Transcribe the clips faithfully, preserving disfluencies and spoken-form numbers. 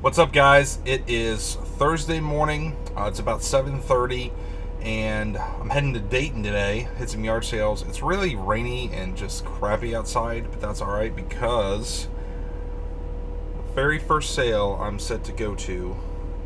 What's up, guys? It is Thursday morning. Uh, it's about seven thirty, and I'm heading to Dayton today. Hit some yard sales. It's really rainy and just crappy outside, but that's all right because the very first sale I'm set to go to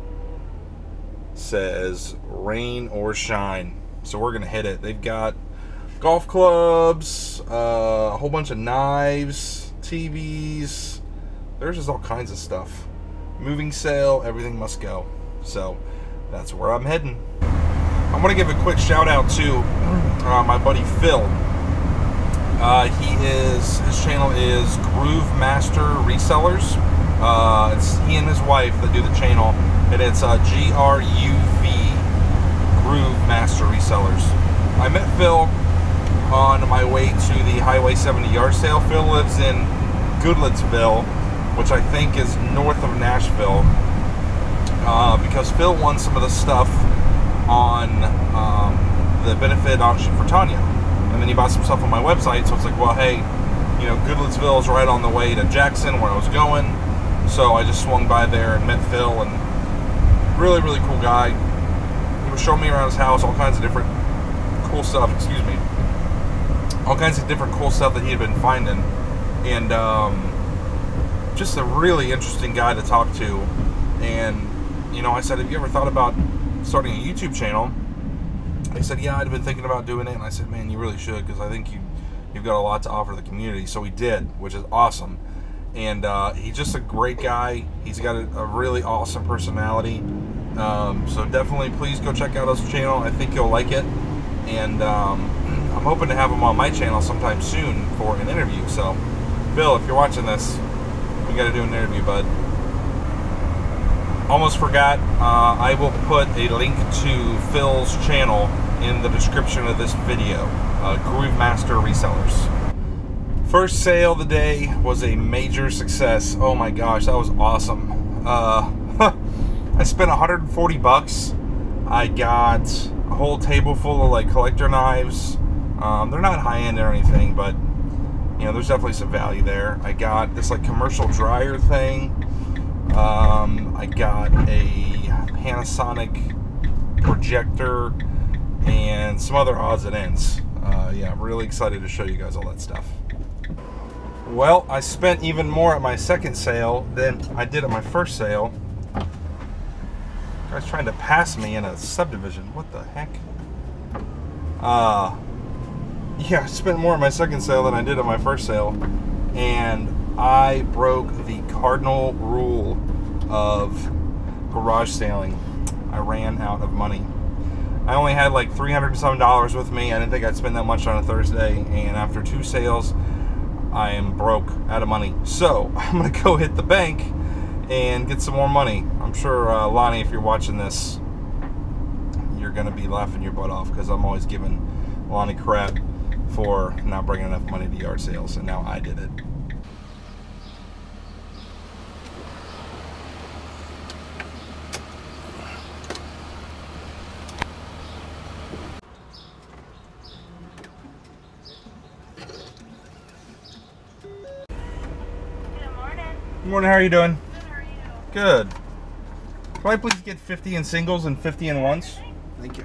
says rain or shine. So we're gonna hit it. They've got golf clubs, uh, a whole bunch of knives, T Vs. There's just all kinds of stuff. Moving sale, everything must go. So that's where I'm heading. I want to give a quick shout out to uh, my buddy Phil. Uh, he is his channel is Groove Master Resellers. Uh, it's he and his wife that do the channel, and it's uh, G R U V Groove Master Resellers. I met Phil on my way to the Highway seventy yard sale. Phil lives in Goodlettsville, which I think is north of Nashville, uh, because Phil won some of the stuff on um, the benefit auction for Tanya, and then he bought some stuff on my website. So it's like, well, hey, you know, Goodlettsville is right on the way to Jackson, where I was going. So I just swung by there and met Phil, and really, really cool guy. He was showing me around his house, all kinds of different cool stuff. Excuse me, all kinds of different cool stuff that he had been finding, and. Um, just a really interesting guy to talk to. And you know, I said, have you ever thought about starting a YouTube channel? He said, yeah, I'd been thinking about doing it. And I said, man, you really should, because I think you you've got a lot to offer the community. So he did, which is awesome. And uh, he's just a great guy. He's got a, a really awesome personality. Um, so definitely please go check out his channel. I think you'll like it. And um, I'm hoping to have him on my channel sometime soon for an interview. So Phil, if you're watching this, we got to do an interview, bud. Almost forgot. Uh, I will put a link to Phil's channel in the description of this video. Uh, Groove Master Resellers. First sale of the day was a major success. Oh my gosh, that was awesome. Uh, I spent one hundred forty bucks. I got a whole table full of like collector knives. Um, they're not high end or anything, but you know, there's definitely some value there. I got this like commercial dryer thing. Um, I got a Panasonic projector and some other odds and ends. Uh, yeah, I'm really excited to show you guys all that stuff. Well, I spent even more at my second sale than I did at my first sale. Guy's trying to pass me in a subdivision. What the heck? Uh, Yeah, I spent more at my second sale than I did at my first sale, and I broke the cardinal rule of garage sailing. I ran out of money. I only had like three hundred and some dollars with me. I didn't think I'd spend that much on a Thursday, and after two sales, I am broke, out of money. So I'm gonna go hit the bank and get some more money. I'm sure uh, Lonnie, if you're watching this, you're gonna be laughing your butt off, because I'm always giving Lonnie crap for not bringing enough money to yard sales, and now I did it. Good morning. Good morning, how are you doing? Good, how are you? Good. Can I please get fifty in singles and fifty in ones? Thank you.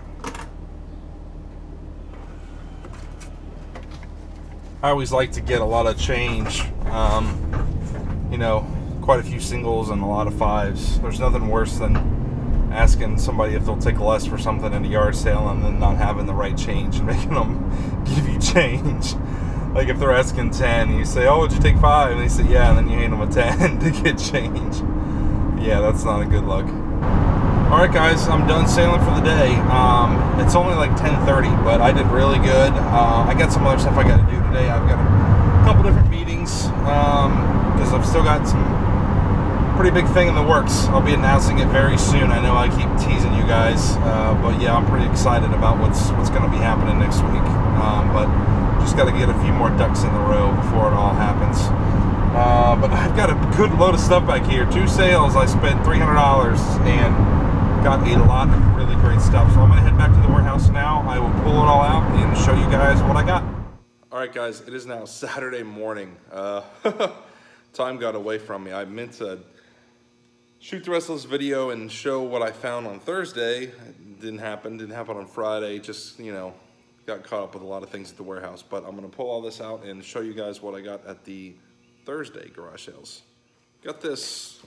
I always like to get a lot of change, um, you know, quite a few singles and a lot of fives. There's nothing worse than asking somebody if they'll take less for something in a yard sale and then not having the right change and making them give you change. Like if they're asking ten, and you say, oh, would you take five? And they say, yeah, and then you hand them a ten to get change. Yeah, that's not a good look. Alright guys, I'm done sailing for the day. Um, it's only like ten thirty, but I did really good. Uh, I got some other stuff I got to do today. I've got a couple different meetings, because um, I've still got some pretty big thing in the works. I'll be announcing it very soon. I know I keep teasing you guys, uh, but yeah, I'm pretty excited about what's what's going to be happening next week. Um, but just got to get a few more ducks in the row before it all happens. Uh, but I've got a good load of stuff back here. Two sales, I spent three hundred dollars and got a lot of really great stuff. So I'm going to head back to the warehouse now. I will pull it all out and show you guys what I got. All right, guys, it is now Saturday morning. Uh, time got away from me. I meant to shoot the rest of this video and show what I found on Thursday. It didn't happen, didn't happen on Friday, just, you know, got caught up with a lot of things at the warehouse. But I'm gonna pull all this out and show you guys what I got at the Thursday garage sales. Got this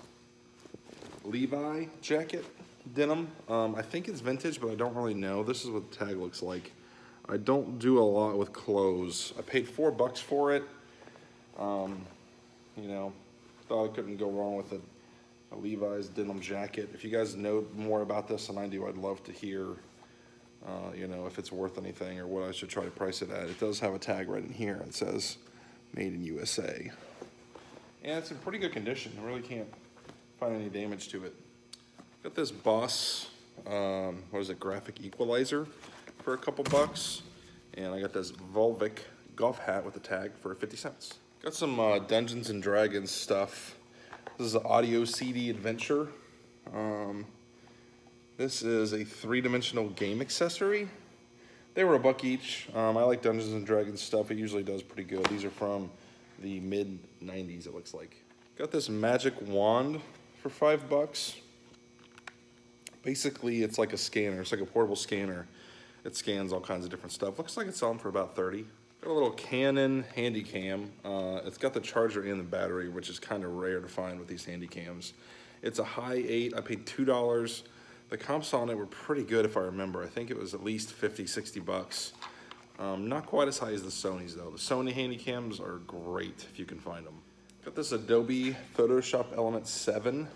Levi jacket, denim. Um, I think it's vintage, but I don't really know. This is what the tag looks like. I don't do a lot with clothes. I paid four bucks for it. Um, you know, thought I couldn't go wrong with it. A Levi's denim jacket. If you guys know more about this than I do, I'd love to hear, uh, you know, if it's worth anything or what I should try to price it at. It does have a tag right in here. It says made in U S A. And it's in pretty good condition. I really can't find any damage to it. Got this Boss, um, what is it, graphic equalizer for a couple bucks. And I got this Volvic golf hat with a tag for fifty cents. Got some uh, Dungeons and Dragons stuff. This is an audio C D adventure. Um, this is a three-dimensional game accessory. They were a buck each. Um, I like Dungeons and Dragons stuff. It usually does pretty good. These are from the mid nineties, it looks like. Got this magic wand for five bucks. Basically, it's like a scanner. It's like a portable scanner. It scans all kinds of different stuff. Looks like it's selling for about thirty. Got a little Canon Handycam. Uh, it's got the charger and the battery, which is kind of rare to find with these Handycams. It's a high eight. I paid two dollars. The comps on it were pretty good if I remember. I think it was at least fifty, sixty bucks. Um, not quite as high as the Sony's though. The Sony Handycams are great if you can find them. Got this Adobe Photoshop Element seven.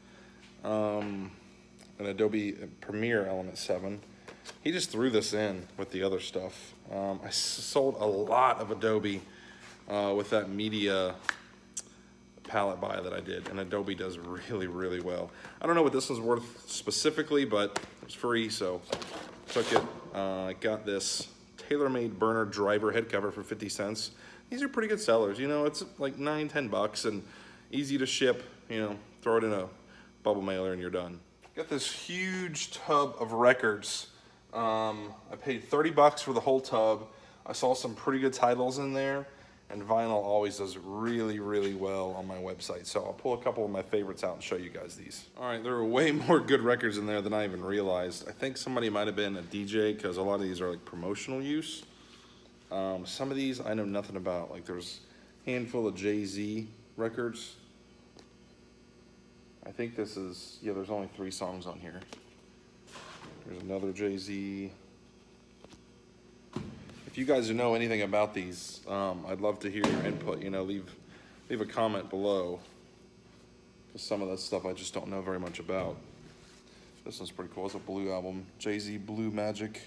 Um, an Adobe Premiere Element seven. He just threw this in with the other stuff. Um, I sold a lot of Adobe uh, with that media palette buy that I did, and Adobe does really, really well. I don't know what this one's worth specifically, but it was free, so took it. Uh, I got this TaylorMade burner driver head cover for fifty cents. These are pretty good sellers. You know, it's like nine, ten bucks and easy to ship. You know, throw it in a bubble mailer and you're done. Got this huge tub of records. Um, I paid thirty bucks for the whole tub. I saw some pretty good titles in there, and vinyl always does really, really well on my website. So I'll pull a couple of my favorites out and show you guys these. All right, there are way more good records in there than I even realized. I think somebody might have been a D J because a lot of these are like promotional use. Um, some of these I know nothing about. Like there's a handful of Jay-Z records. I think this is, yeah, there's only three songs on here. There's another Jay-Z. If you guys know anything about these, um, I'd love to hear your input. You know, leave leave a comment below. Because some of that stuff I just don't know very much about. This one's pretty cool. It's a Blue album. Jay-Z Blue Magic.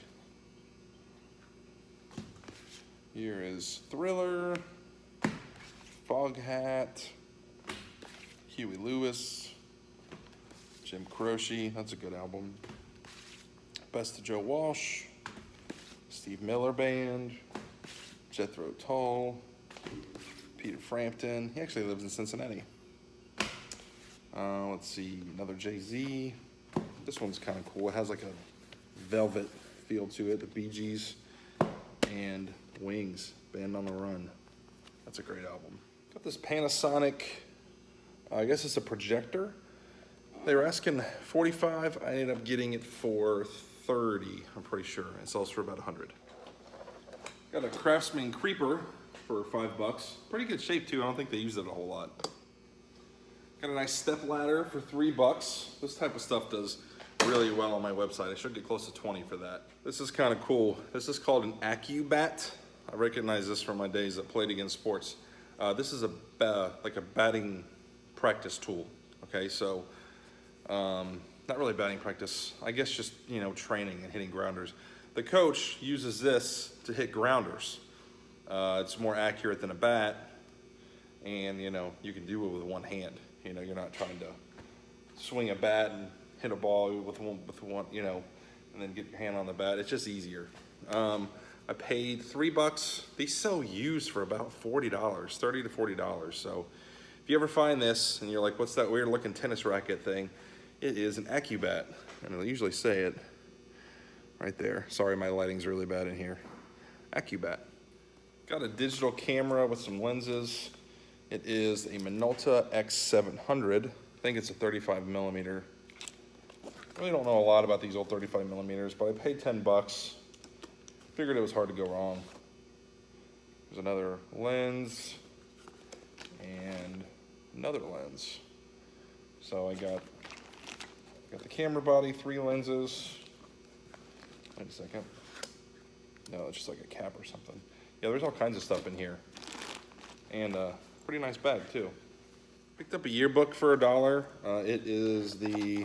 Here is Thriller, Foghat, Huey Lewis, Jim Croce. That's a good album. Best of Joe Walsh, Steve Miller Band, Jethro Tull, Peter Frampton. He actually lives in Cincinnati. Uh, let's see, another Jay-Z. This one's kind of cool. It has like a velvet feel to it. The Bee Gees and Wings, Band on the Run. That's a great album. Got this Panasonic, uh, I guess it's a projector. They were asking forty-five. I ended up getting it for thirty, I'm pretty sure. It sells for about a hundred. Got a Craftsman Creeper for five bucks. Pretty good shape too. I don't think they use it a whole lot. Got a nice step ladder for three bucks. This type of stuff does really well on my website. I should get close to twenty for that. This is kind of cool. This is called an AccuBat. I recognize this from my days that played against sports. Uh, this is a uh, like a batting practice tool. Okay, so um, not really batting practice. I guess just, you know, training and hitting grounders. The coach uses this to hit grounders. Uh, it's more accurate than a bat, and you know you can do it with one hand. You know, you're not trying to swing a bat and hit a ball with one, with one, you know, and then get your hand on the bat. It's just easier. Um, I paid three bucks. They sell used for about forty dollars, thirty to forty dollars. So if you ever find this and you're like, what's that weird looking tennis racket thing? It is an AccuBat, and I'll usually say it right there. Sorry, my lighting's really bad in here. AccuBat. Got a digital camera with some lenses. It is a Minolta X seven hundred. think it's a thirty-five millimeter. I really don't know a lot about these old thirty-five millimeters, but I paid ten bucks. Figured it was hard to go wrong. There's another lens and another lens. So I got, got the camera body, three lenses. Wait a second. No, it's just like a cap or something. Yeah, there's all kinds of stuff in here. And a pretty nice bag too. Picked up a yearbook for a dollar. Uh, it is the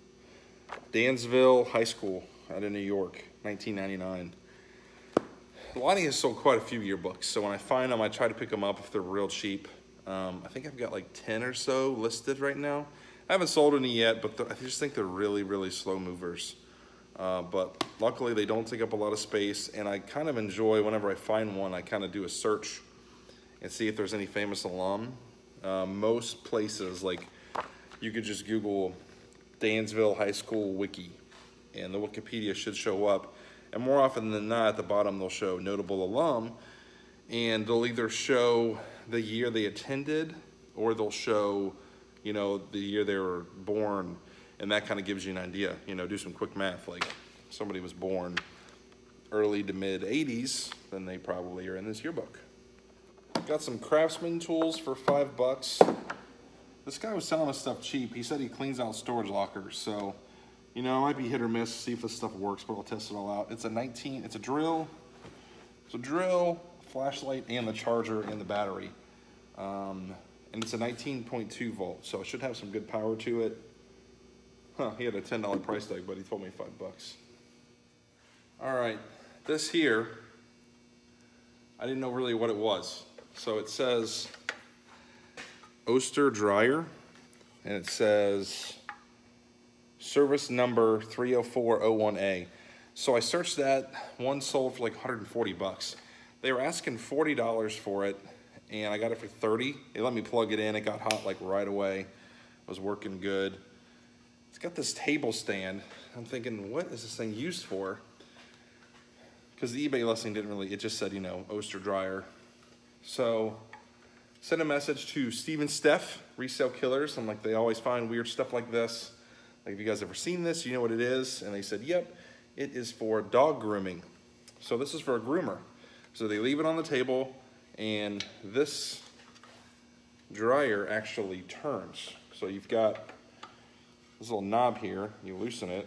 Dansville High School out of New York, nineteen ninety-nine. Lonnie has sold quite a few yearbooks, so when I find them, I try to pick them up if they're real cheap. Um, I think I've got like ten or so listed right now. I haven't sold any yet, but I just think they're really, really slow movers. Uh, but luckily, they don't take up a lot of space, and I kind of enjoy whenever I find one, I kind of do a search and see if there's any famous alum. Uh, most places, like you could just Google Dansville High School Wiki, and the Wikipedia should show up. And more often than not, at the bottom, they'll show notable alum, and they'll either show the year they attended, or they'll show, you know, the year they were born, and that kind of gives you an idea. You know, do some quick math, like somebody was born early to mid eighties, then they probably are in this yearbook. Got some Craftsman tools for five bucks. This guy was selling us stuff cheap. He said he cleans out storage lockers, so you know, it might be hit or miss, see if this stuff works, but I'll test it all out. It's a nineteen, it's a drill, it's a drill, flashlight, and the charger and the battery. Um, and it's a nineteen point two volt, so it should have some good power to it. Huh, he had a ten dollar price tag, but he told me five bucks. All right, this here, I didn't know really what it was. So it says Oster dryer, and it says service number three oh four oh one A. So I searched that, one sold for like one hundred forty bucks. They were asking forty dollars for it, and I got it for thirty. They let me plug it in, it got hot like right away. It was working good. It's got this table stand. I'm thinking, what is this thing used for? Because the eBay listing didn't really, it just said, you know, Oster dryer. So, sent a message to Steve and Steph, Resale Killers. I'm like, they always find weird stuff like this. Like, have you guys ever seen this? You know what it is? And they said, yep, it is for dog grooming. So this is for a groomer. So they leave it on the table, and this dryer actually turns. So you've got this little knob here, you loosen it,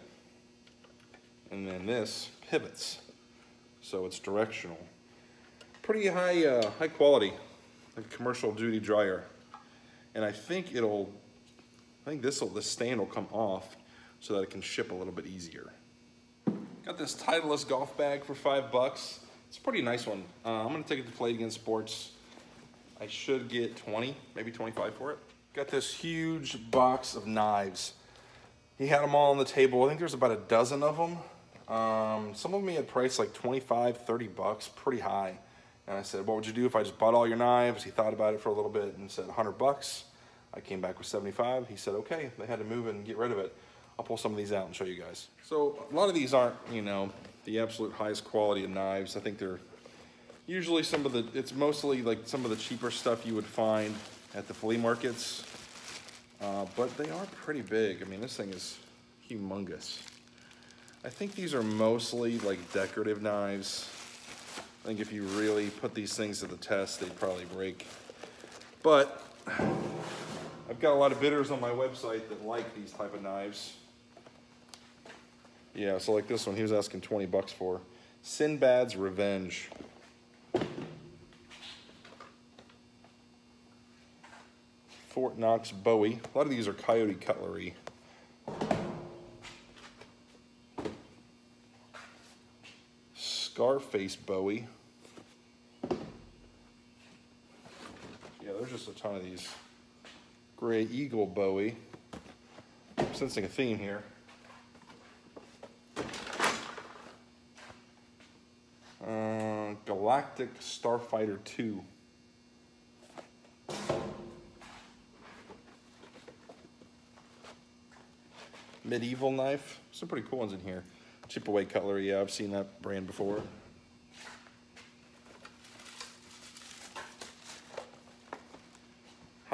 and then this pivots. So it's directional. Pretty high, uh, high quality, like commercial duty dryer. And I think it'll, I think this'll, this stand will come off so that it can ship a little bit easier. Got this Titleist golf bag for five bucks. It's a pretty nice one. Uh, I'm gonna take it to Play It Again Sports. I should get twenty, maybe twenty-five for it. Got this huge box of knives. He had them all on the table. I think there's about a dozen of them. Um, some of them he had priced like twenty-five, thirty bucks, pretty high. And I said, what would you do if I just bought all your knives? He thought about it for a little bit and said one hundred bucks. I came back with seventy-five. He said, okay, they had to move it and get rid of it. I'll pull some of these out and show you guys. So a lot of these aren't, you know, the absolute highest quality of knives. I think they're usually some of the, it's mostly like some of the cheaper stuff you would find at the flea markets. Uh, but they are pretty big. I mean, this thing is humongous. I think these are mostly like decorative knives. I think if you really put these things to the test, they'd probably break. But I've got a lot of bidders on my website that like these type of knives. Yeah, so like this one, he was asking twenty bucks for. Sinbad's Revenge. Fort Knox Bowie. A lot of these are Coyote Cutlery. Scarface Bowie. Yeah, there's just a ton of these. Gray Eagle Bowie. I'm sensing a theme here. Uh, Galactic Starfighter two. Medieval knife. Some pretty cool ones in here. Chip Away Cutlery. Yeah, I've seen that brand before.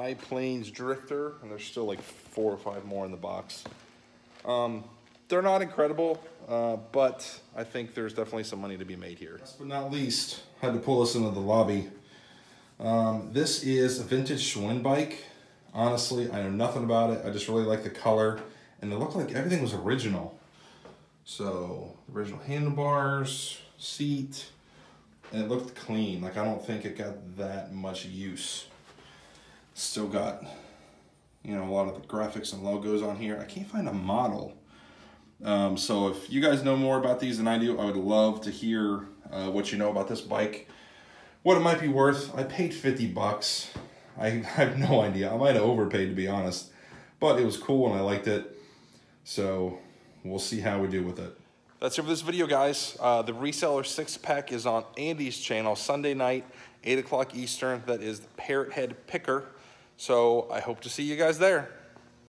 High Plains Drifter, and there's still like four or five more in the box. Um, they're not incredible, uh, but I think there's definitely some money to be made here. Last but not least, I had to pull this into the lobby. Um, this is a vintage Schwinn bike. Honestly, I know nothing about it. I just really like the color, and it looked like everything was original. So, original handlebars, seat, and it looked clean. Like, I don't think it got that much use. Still got, you know, a lot of the graphics and logos on here. I can't find a model. Um, so if you guys know more about these than I do, I would love to hear uh, what you know about this bike. What it might be worth. I paid fifty bucks. I, I have no idea. I might have overpaid, to be honest. But it was cool and I liked it. So we'll see how we do with it. That's it for this video, guys. Uh, the Reseller six pack is on Andy's channel Sunday night, eight o'clock Eastern. That is the Parrot Head Picker. So I hope to see you guys there.